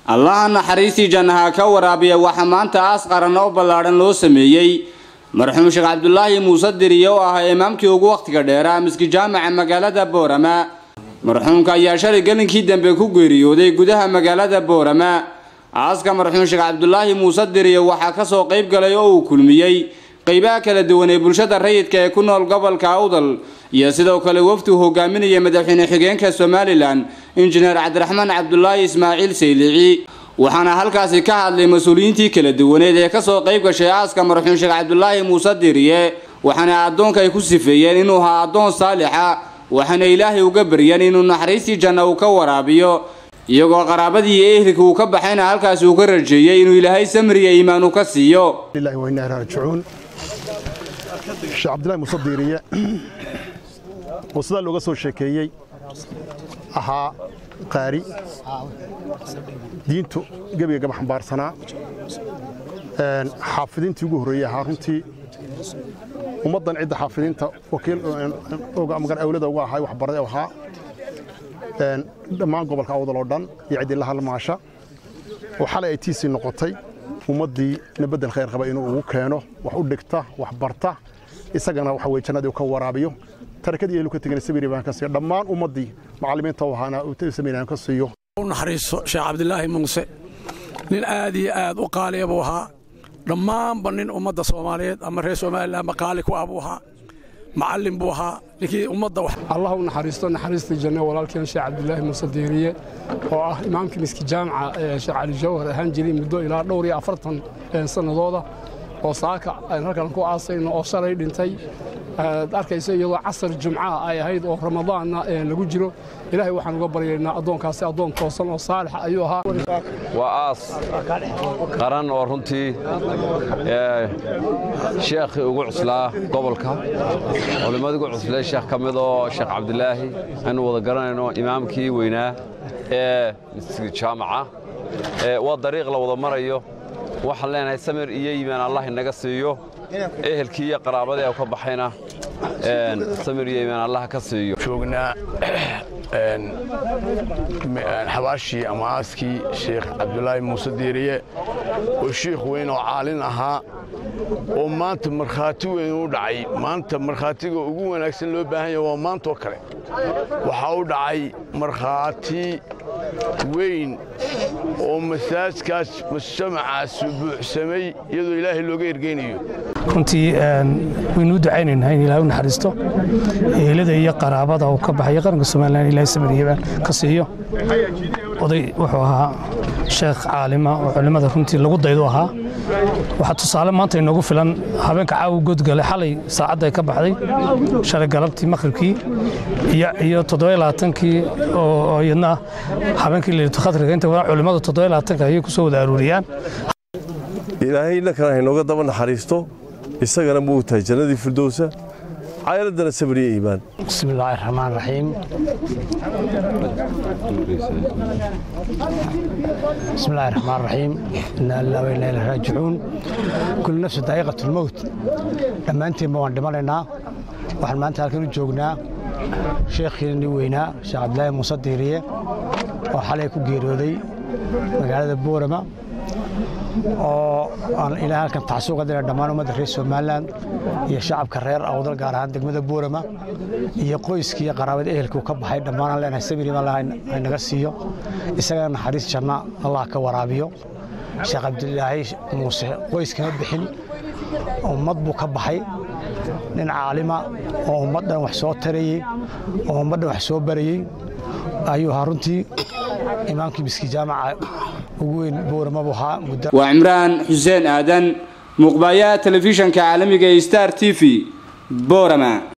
الله نحريسي جنها كورابيا وحمانتا أصغر نوبة لارن لو سميي مرحوم شيخ عبد الله مصدر يوها إمامك وقت كديرا مسك جامع مقالة بورما مرحوم كايا شاري قلن كيدن بكو غيريو دي قدها مقالة بورما عاسك مرحوم شيخ عبد الله مصدر يوحا كسو قيب قليو كلميي قيبا kala duwan ee bulshada rayidka ee ku nool gobolka Awdal iyo sidoo kale wafdu hogaaminaya madaxweyne xigeenka Soomaaliland injineer Cabdiraxmaan Cabdullaahi Ismaaciil Saylici waxaana halkaas ka hadlay mas'uuliyiintii kala duwan ee ka soo qayb gashay aaska marxuum Sheekh Cabdullaahi Musadiriye waxaana adoonka ay ku sifeeyeen inuu ahaa adoon saalix ah waxaana Ilaahay uga baryeen inuu naxariistii janno uu ka waraabiyo iyagoo qaraabadii ehelka uu ka baxayna halkaas uu ka rajeeyay inuu Ilaahay samriye iimaan u ka siiyo Ilaahi wa inna ilaahi raaji'uun Sheekh Cabdullaahi Musadiriye وصل له قصو شكيي أها قاري دينتو قبل قبل حمبار سنة حافظين تجوه ريا هارنتي ومضن عدة حافظين وكيل وقام قال أولاد وقاها وحبر وها ما قبل كأوضل الأردن يعد لها المعاشة وحلا يتيسي نقطي ومضي نبدأ الخير قبائنه وكانه وحودكته وحبرته إسقنا وحويتنا دي وكورابيو تركدي يلو كتجن سبيري بان كسر دمان ومضي معلمين توهانا وتسمينا كسيو ونحرس شيخ عبد الله موسى للآدي آد وقال أبوها دمان بنين أمضى الصوماليات أما رئيس ومال مقالك وأبوها معلم بوها لكي أمضى الله نحرس الجنة ولكن شيخ عبد الله المصديرية وإمامك مسك جامعة شيخ علي الجوهر هنجلي مدو إلى دوري أفرطن سنة ضوضة وصاك هلكان كو عاصين oo shalay dhintay arkayso iyadoo casar jumca ay ahayd oo ramadaan lagu jiro ilaahay waxaan uga baryaynaa adoonkaasi adoon toosan oo saalix ayuu ahaa waas qaran oo runtii sheekh ugu cuslaa gobolka culimada ugu cuslaa sheekh kamid oo sheekh Cabdulaahi aan wada garanayno imaamkii weynaa ee masjidka jaamaca waa dariiq la wada marayo waxaan leenahay samir iyo iimaan Allah inaga siiyo ehelkii qaraabada ay ka baxayna samir iyo iimaan Allah ka siiyo joognaa xabaashi ama aaski Sheekh Cabdullaahi Musadiriye oo sheekh weyn oo caalin ahaa oo maanta marxaati weyn u dhacay maanta marxaatiga ugu wanaagsan loo baahan yahay waa maanta oo kale waxa uu dhacay marxaati weyn oo masaajkaas mujtamacaas buuxsamay iyadoo Ilaahay looga ergeynayo runtii waynu ducaynaynaa in Ilaahay naxariisto eelada iyo qaraabada oo ka baxay qaranka Soomaaliland Ilaahay samriye ka siiyo oday wuxuu ahaa sheekh caalima oo culimada runtii lagu daydo ahaa waxa tusaale maanta inoogu filan habeenka caaw godgale xalay saacada ay ka baxday shalay galabtii maqribkii iyo 27kii oo iyadna habeenkii leeyahay khadriga inta wada culimada 27 ay ku soo wada aruuriyaan ilaahay la kala inooga daba naxariisto isagana muu tahay jannadii firdowsa عائلتنا سبري إيمان بسم الله الرحمن الرحيم بسم الله الرحمن الرحيم إن الله وإنا إليه راجعون كل نفس ذائقة الموت لما أنت موان دمرنا وحن ما أنت هلكن جوجنا شيخنا وينا شيخ عبد الله مصديرية وحاليك جيرودي مقالة بورما oo ilaa halkan taxasuuq qadar dhamaan umada reer Soomaaliland iyo shacabka reer Awdal gaar ahaan degmada Boorama iyo qoyskii qaraabada ehelku ka baxay dhamaan leenahay sabir Allah ay naga siiyo isaga naxariis janna Allah ka waraabiyo Sheekh Cabdullaahi Muuse qoyskana bixin ummad buu ka baxay nin caalima oo ummadan wax soo tarayay oo ummadan wax soo barayay ayuu runtii imaamkii miski jaamaca وين بورما بوها وعمران حسين آدن مقبايا تلفزيون كعالمي ستار تي في بورما